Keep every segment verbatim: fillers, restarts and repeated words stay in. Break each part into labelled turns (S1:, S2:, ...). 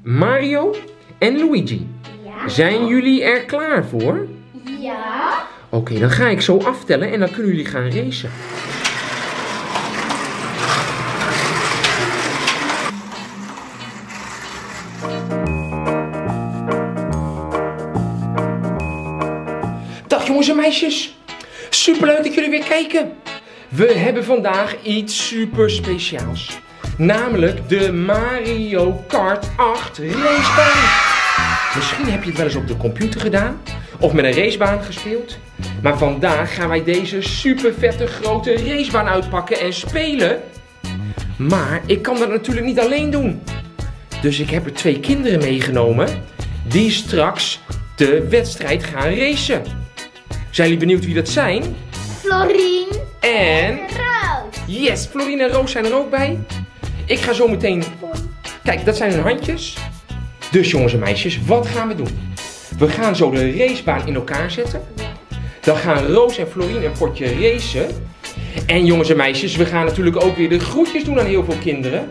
S1: Mario en Luigi.
S2: Ja.
S1: Zijn jullie er klaar voor?
S2: Ja.
S1: Oké, okay, dan ga ik zo aftellen en dan kunnen jullie gaan racen. Dag jongens en meisjes. Superleuk dat jullie weer kijken. We hebben vandaag iets super speciaals. Namelijk de Mario Kart acht racebaan. Misschien heb je het wel eens op de computer gedaan. Of met een racebaan gespeeld. Maar vandaag gaan wij deze super vette grote racebaan uitpakken en spelen. Maar ik kan dat natuurlijk niet alleen doen. Dus ik heb er twee kinderen meegenomen. Die straks de wedstrijd gaan racen. Zijn jullie benieuwd wie dat zijn?
S2: Florien
S1: En
S2: Roos.
S1: Yes, Florien en Roos zijn er ook bij. Ik ga zo meteen... Kijk, dat zijn hun handjes. Dus jongens en meisjes, wat gaan we doen? We gaan zo de racebaan in elkaar zetten. Dan gaan Roos en Florien een potje racen. En jongens en meisjes, we gaan natuurlijk ook weer de groetjes doen aan heel veel kinderen.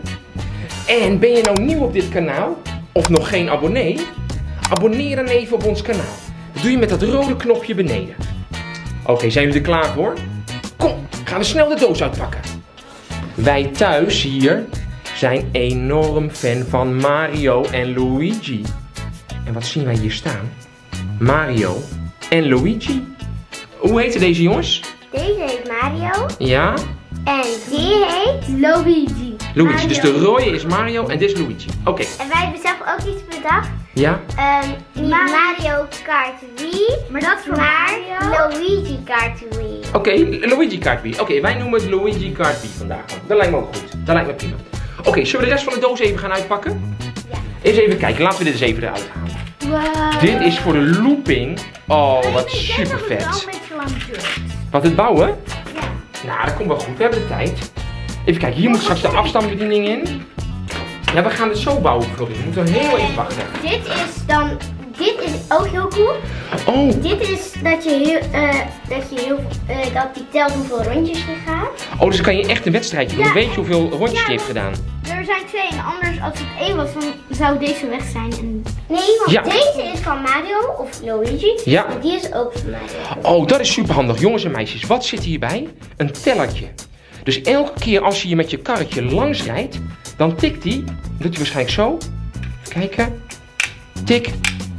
S1: En ben je nou nieuw op dit kanaal? Of nog geen abonnee? Abonneer dan even op ons kanaal. Dat doe je met dat rode knopje beneden. Oké, okay, zijn jullie er klaar voor? Kom, gaan we snel de doos uitpakken. Wij thuis hier zijn enorm fan van Mario en Luigi. En wat zien wij hier staan? Mario en Luigi. Hoe heten deze jongens?
S2: Deze heet Mario.
S1: Ja?
S2: En die heet Luigi.
S1: Luigi,
S2: Mario.
S1: dus de rode is Mario en dit is Luigi. Oké. Okay.
S2: En wij hebben zelf ook iets bedacht.
S1: Ja?
S2: Um, niet Mario Kart Wii, maar dat voor maar Mario. Luigi Kart Wii.
S1: Oké, okay, Luigi Kart Wii. Oké, okay, wij noemen het Luigi Kart Wii vandaag. Dat lijkt me ook goed. Dat lijkt me prima. Oké, okay, zullen we de rest van de doos even gaan uitpakken?
S2: Ja.
S1: Eens even kijken, laten we dit eens even eruit halen.
S2: Wow.
S1: Dit is voor de looping. Oh, wat super vet. Wat, het bouwen?
S2: Ja.
S1: Nou, dat komt wel goed. We hebben de tijd. Even kijken, hier moet straks de afstandsbediening in. Ja, we gaan het zo bouwen, Florien. We moeten heel even wachten.
S2: Dit is dan... Dit is ook heel cool.
S1: Oh.
S2: Dit is dat je heel... Uh, dat je heel... Uh, dat die telt hoeveel rondjes je gaat.
S1: Oh, dus kan je echt een wedstrijdje doen.
S2: Ja.
S1: Dan weet je hoeveel rondjes
S2: Ja,
S1: je heeft gedaan.
S2: Er zijn twee en anders als het één was, dan zou deze weg zijn. En... Nee, want
S1: Ja.
S2: deze is van Mario of Luigi.
S1: Ja.
S2: En die is ook van Mario.
S1: Oh, dat is super handig. Jongens en meisjes, wat zit hierbij? Een tellertje. Dus elke keer als je hier met je karretje langs rijdt, dan tikt hij. Doet hij waarschijnlijk zo. Even kijken. Tik.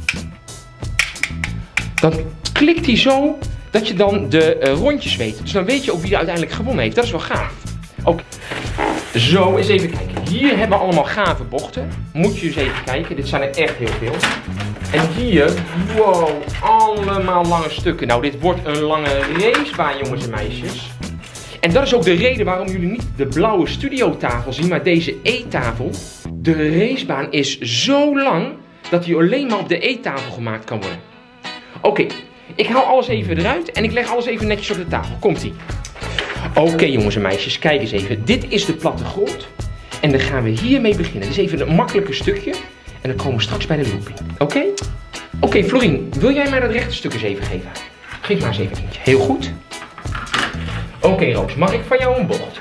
S1: Dan klikt hij zo dat je dan de uh, rondjes weet. Dus dan weet je ook wie er uiteindelijk gewonnen heeft. Dat is wel gaaf. Ook. Zo, eens even kijken. Hier hebben we allemaal gave bochten. Moet je eens even kijken. Dit zijn er echt heel veel. En hier, wow, allemaal lange stukken. Nou, dit wordt een lange racebaan, jongens en meisjes. En dat is ook de reden waarom jullie niet de blauwe studiotafel zien, maar deze eettafel. De racebaan is zo lang dat die alleen maar op de eettafel gemaakt kan worden. Oké, okay, ik haal alles even eruit en ik leg alles even netjes op de tafel. Komt-ie. Oké, okay, jongens en meisjes, kijk eens even. Dit is de plattegrond. En dan gaan we hiermee beginnen. Dit is even een makkelijke stukje. En dan komen we straks bij de looping. Oké? Okay? Oké, okay, Florien, wil jij mij dat rechte stuk eens even geven? Geef maar eens even eentje. Heel goed. Oké, okay, Roos, mag ik van jou een bocht?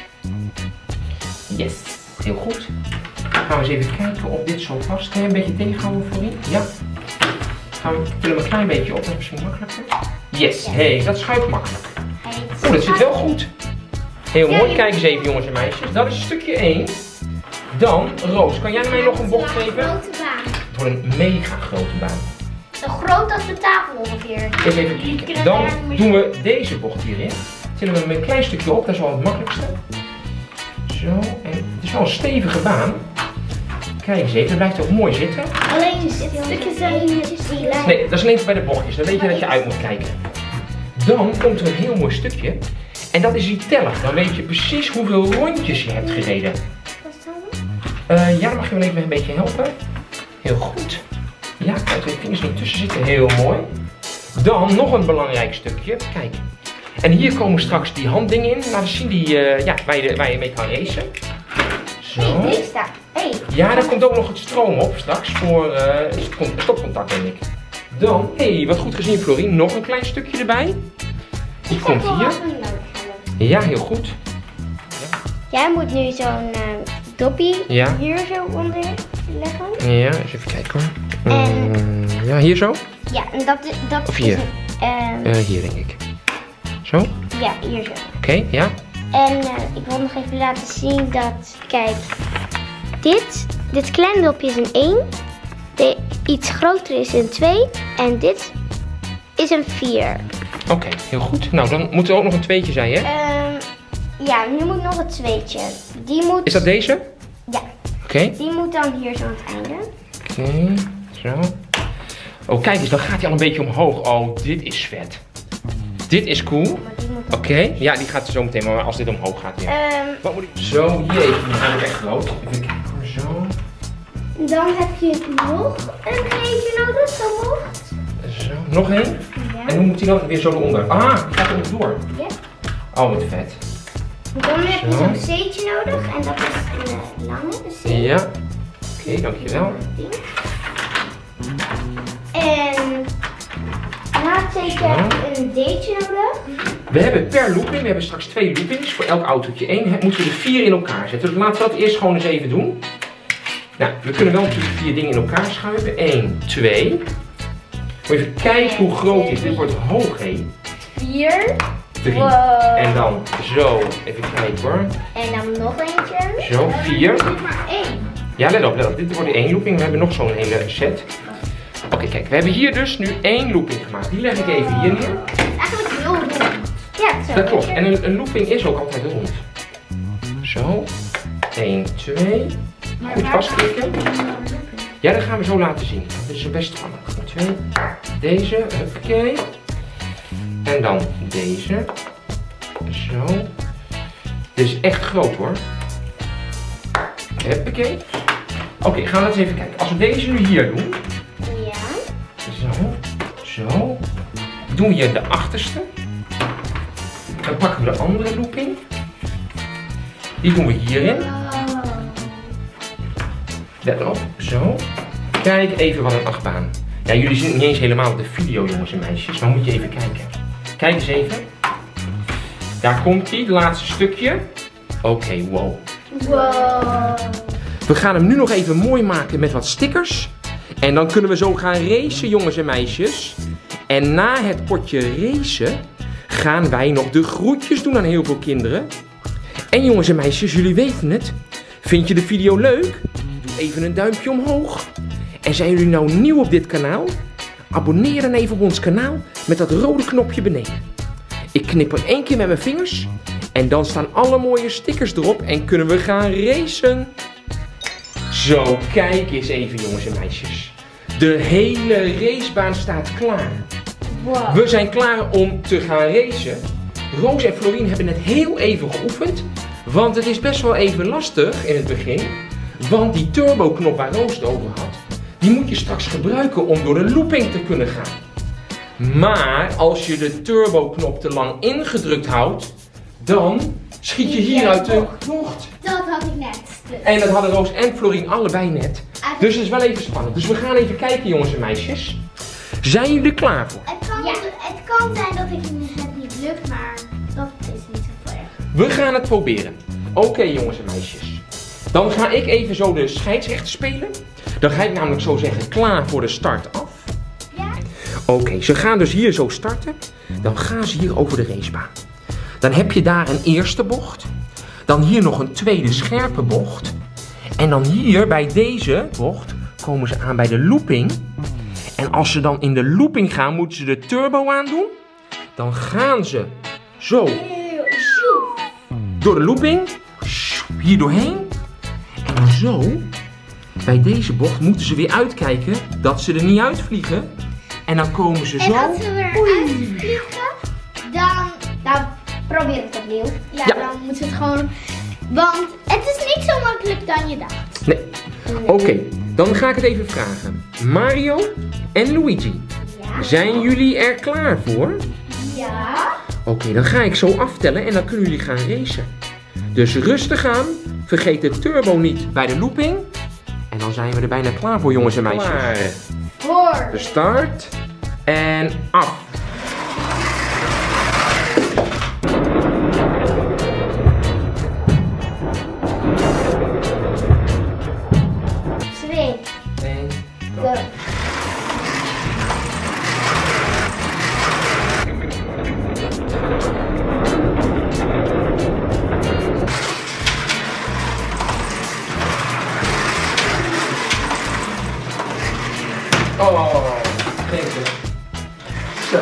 S1: Yes, heel goed. Dan gaan we eens even kijken of dit zo past. Kan je een beetje tegenhouden, Florien? Ja. Gaan we tillen hem een klein beetje op, dat is misschien makkelijker. Yes, hé, hey, dat schuift makkelijk. Oeh, dat zit wel goed. Heel mooi, kijk eens even jongens en meisjes. Dat is stukje één. Dan, Roos, kan jij mij nog een bocht geven?
S2: Een grote baan.
S1: Het wordt een mega grote baan.
S2: Zo groot als de tafel ongeveer.
S1: Eens even kijken. Dan doen we deze bocht hierin. Tillen we hem een klein stukje op, dat is wel het makkelijkste. Zo, en het is wel een stevige baan. Kijk eens even, dat blijft ook mooi zitten.
S2: Alleen stukjes zijn die lijn.
S1: Nee, dat is alleen bij de bochtjes. Dan weet je dat je uit moet kijken. Dan komt er een heel mooi stukje. En dat is die teller. Dan weet je precies hoeveel rondjes je hebt gereden. Uh, ja, dan mag je wel even een beetje helpen. Heel goed. Ja, kijk, twee vingers niet tussen zitten. Heel mooi. Dan nog een belangrijk stukje. Kijk. En hier komen straks die handdingen in. Laten zien die, uh, ja, waar, je, waar je mee kan racen. Zo.
S2: Hey, dit staat. Hey.
S1: Ja, daar komt ook nog het stroom op straks voor uh, stopcontact, denk ik. Dan, hé, hey, wat goed gezien Florien, nog een klein stukje erbij. Die
S2: Ik
S1: komt hier. Ja, heel goed.
S2: Jij moet nu zo'n uh, dopje
S1: Ja.
S2: hier zo onder leggen.
S1: Ja, eens even kijken hoor.
S2: En-
S1: Mm, ja, hier zo?
S2: Ja, en dat, is- dat
S1: Of hier?
S2: is een, eh,
S1: Eh, hier denk ik. Zo? Oké,
S2: ja, hier zo.
S1: ja.
S2: En eh, ik wil nog even laten zien dat, kijk, dit, dit kleine dopje is een één. De iets grotere is een twee. En dit is een vier.
S1: Oké, heel goed. Nou, dan moet er ook nog een tweetje zijn, hè?
S2: Ehm, ja, nu moet nog een tweetje. Die moet...
S1: Is dat deze?
S2: Ja,
S1: Oké.
S2: die moet dan hier zo aan het einde.
S1: Oké, zo. Oh, kijk eens, dan gaat hij al een beetje omhoog. Oh, dit is vet. Dit is cool.
S2: Maar die moet
S1: Oké, ja, die gaat zo meteen, maar als dit omhoog gaat weer.
S2: Ehm,
S1: Wat moet ik... Zo, hier even, die gaan we echt groot. Even kijken hoor, zo.
S2: dan heb je nog een eentje nodig, zo mocht.
S1: Zo, nog één.
S2: Ja.
S1: En hoe moet die dan weer zo eronder? Ah, die gaat er nog door.
S2: Ja.
S1: Oh, wat vet.
S2: Dan heb je
S1: Zo.
S2: zo'n C'tje nodig en dat is een uh, lange een C.
S1: Ja. Oké, dankjewel.
S2: En na het C'tje heb je een D'tje nodig.
S1: We hebben per looping, we hebben straks twee loopings. Voor elk autootje één moeten we er vier in elkaar zetten. Dus laten we dat eerst gewoon eens even doen. Nou, we kunnen wel natuurlijk vier dingen in elkaar schuiven. één, twee. Even kijken hoe groot dit is. Dit wordt hoog, hé.
S2: Vier.
S1: drie.
S2: Wow.
S1: En dan zo, even kijken hoor.
S2: En dan nog eentje.
S1: Zo, vier.
S2: Maar één.
S1: Ja, let op, let op. Dit wordt één looping. We hebben nog zo'n hele set. Oké, kijk. We hebben hier dus nu één looping gemaakt. Die leg ik even hier neer.
S2: Het is eigenlijk heel rond. Ja, zo.
S1: Dat klopt. En een, een looping is ook altijd rond. Zo. één, twee. Goed vastklikken. Ja, dat gaan we zo laten zien. Dit is best spannend. Twee. Deze. Huppakee. En dan deze. Zo. Dit is echt groot hoor. Huppakee. Oké, gaan we eens even kijken. Als we deze nu hier doen.
S2: Ja.
S1: Zo. Zo. Doen we hier de achterste. Dan pakken we de andere looping. Die doen we hierin. Let op. Zo. Kijk even wat een achtbaan. Ja, jullie zien het niet eens helemaal op de video, jongens en meisjes. Maar moet je even kijken. Kijk eens even. Daar komt hij, het laatste stukje. Oké, okay, wow.
S2: Wow.
S1: We gaan hem nu nog even mooi maken met wat stickers. En dan kunnen we zo gaan racen, jongens en meisjes. En na het potje racen gaan wij nog de groetjes doen aan heel veel kinderen. En jongens en meisjes, jullie weten het. Vind je de video leuk? Doe even een duimpje omhoog. En zijn jullie nou nieuw op dit kanaal? Abonneer dan even op ons kanaal met dat rode knopje beneden. Ik knip er één keer met mijn vingers. En dan staan alle mooie stickers erop en kunnen we gaan racen. Zo, kijk eens even jongens en meisjes. De hele racebaan staat klaar.
S2: Wow.
S1: We zijn klaar om te gaan racen. Roos en Florien hebben net heel even geoefend. Want het is best wel even lastig in het begin. Want die turbo-knop waar Roos het over had, die moet je straks gebruiken om door de looping te kunnen gaan. Maar als je de turbo-knop te lang ingedrukt houdt, dan schiet je hier uit de bocht.
S2: Dat had ik net.
S1: En dat hadden Roos en Florien allebei net. Dus het is wel even spannend. Dus we gaan even kijken jongens en meisjes. Zijn jullie er klaar voor?
S2: Het kan, ja. het kan zijn dat ik het niet lukt, maar dat is niet zo erg.
S1: We gaan het proberen. Oké okay, jongens en meisjes. Dan ga ik even zo de scheidsrechter spelen. Dan ga ik namelijk zo zeggen klaar voor de start af.
S2: Ja.
S1: Oké, okay, ze gaan dus hier zo starten. Dan gaan ze hier over de racebaan. Dan heb je daar een eerste bocht. Dan hier nog een tweede scherpe bocht. En dan hier bij deze bocht komen ze aan bij de looping. En als ze dan in de looping gaan, moeten ze de turbo aandoen. Dan gaan ze zo door de looping. Hier doorheen. En dan zo, bij deze bocht moeten ze weer uitkijken dat ze er niet uitvliegen. En dan komen ze zo.
S2: En als ze eruit vliegen, dan, dan probeer het opnieuw. Ja,
S1: Ja.
S2: dan moeten ze het gewoon... Want het is niet zo makkelijk dan je dacht.
S1: Nee. Oké, okay, dan ga ik het even vragen. Mario en Luigi,
S2: Ja.
S1: zijn jullie er klaar voor?
S2: Ja.
S1: Oké, okay, dan ga ik zo aftellen en dan kunnen jullie gaan racen. Dus rustig aan. Vergeet de turbo niet bij de looping. En dan zijn we er bijna klaar voor, jongens en meisjes. Klaar.
S2: Voor.
S1: De start. En af.
S2: Go.
S1: Oh, kijk eens. Zo.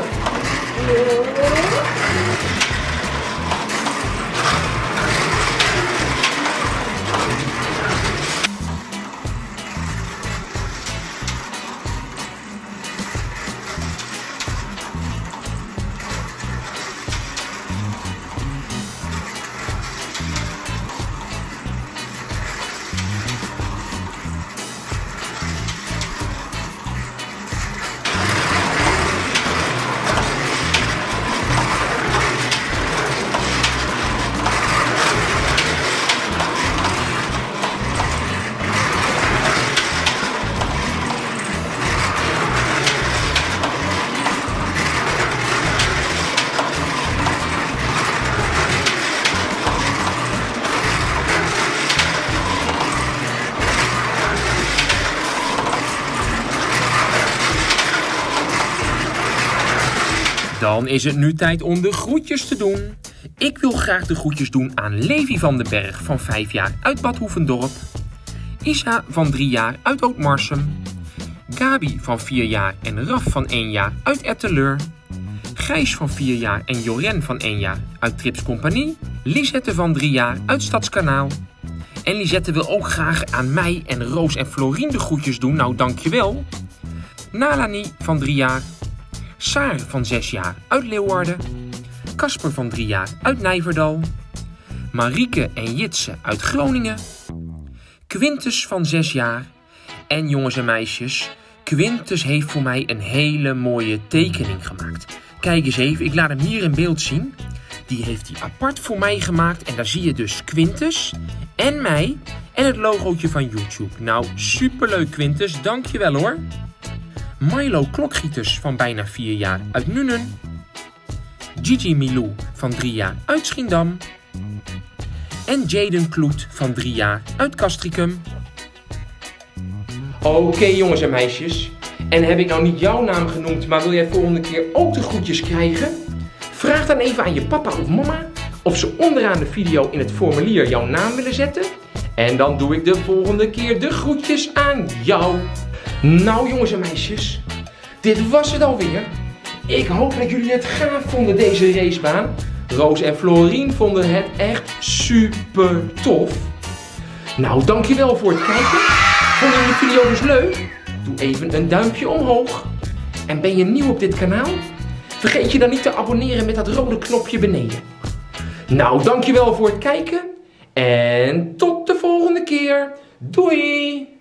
S1: Dan is het nu tijd om de groetjes te doen. Ik wil graag de groetjes doen aan Levi van den Berg van vijf jaar uit Bad Hoevendorp. Isa van drie jaar uit Ootmarsum. Gabi van vier jaar en Raf van één jaar uit Etteleur. Gijs van vier jaar en Joren van één jaar uit Trips Compagnie. Lisette van drie jaar uit Stadskanaal. En Lisette wil ook graag aan mij en Roos en Florien de groetjes doen. Nou, dankjewel. Nalani van drie jaar. Saar van zes jaar uit Leeuwarden. Casper van drie jaar uit Nijverdal. Marieke en Jitse uit Groningen. Quintus van zes jaar. En jongens en meisjes, Quintus heeft voor mij een hele mooie tekening gemaakt. Kijk eens even, ik laat hem hier in beeld zien. Die heeft hij apart voor mij gemaakt. En daar zie je dus Quintus en mij en het logootje van YouTube. Nou, superleuk Quintus, dankjewel hoor. Milo Klokgieters van bijna vier jaar uit Nuenen. Gigi Milou van drie jaar uit Schiendam. En Jaden Kloet van drie jaar uit Castricum. Oké okay, jongens en meisjes. En heb ik nou niet jouw naam genoemd, maar wil jij volgende keer ook de groetjes krijgen? Vraag dan even aan je papa of mama of ze onderaan de video in het formulier jouw naam willen zetten. En dan doe ik de volgende keer de groetjes aan jou. Nou jongens en meisjes, dit was het alweer. Ik hoop dat jullie het gaaf vonden deze racebaan. Roos en Florien vonden het echt super tof. Nou, dankjewel voor het kijken. Vonden jullie de video dus leuk? Doe even een duimpje omhoog. En ben je nieuw op dit kanaal? Vergeet je dan niet te abonneren met dat rode knopje beneden. Nou, dankjewel voor het kijken. En tot de volgende keer. Doei!